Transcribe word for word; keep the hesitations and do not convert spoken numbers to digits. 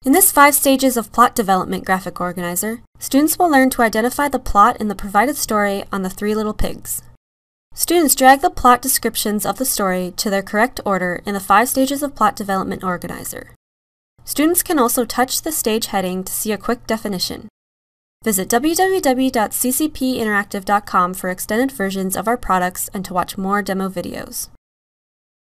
In this five stages of plot development graphic organizer, students will learn to identify the plot in the provided story on the Three Little Pigs. Students drag the plot descriptions of the story to their correct order in the five stages of plot development organizer. Students can also touch the stage heading to see a quick definition. Visit w w w dot c c p interactive dot com for extended versions of our products and to watch more demo videos.